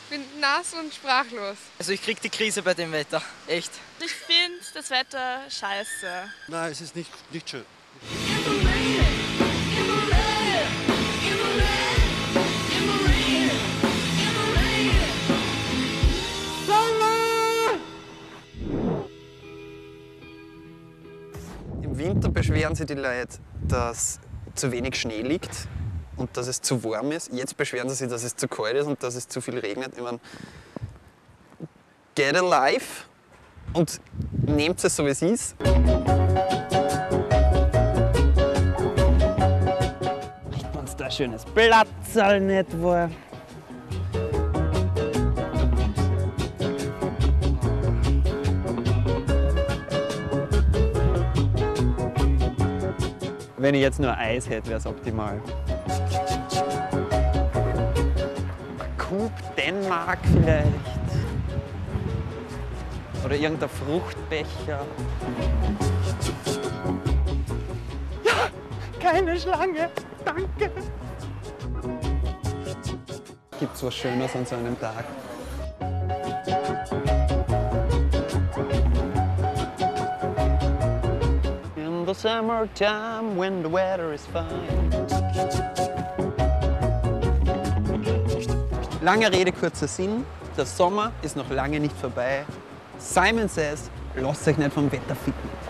bin nass und sprachlos. Also ich krieg die Krise bei dem Wetter, echt. Ich finde das Wetter scheiße. Nein, es ist nicht schön. Im Winter beschweren sich die Leute, dass zu wenig Schnee liegt und dass es zu warm ist. Jetzt beschweren sie sich, dass es zu kalt ist und dass es zu viel regnet. Ich meine, get alive und nehmt es so, wie es ist. Wenn es da ein schönes Platzal nicht war. Wenn ich jetzt nur Eis hätte, wäre es optimal. Coop Dänemark vielleicht. Oder irgendein Fruchtbecher. Ja, keine Schlange. Danke. Gibt's was Schönes an so einem Tag? In the summertime when the weather is fine. Lange Rede, kurzer Sinn. Der Sommer ist noch lange nicht vorbei. Simon Says, lasst euch nicht vom Wetter ficken.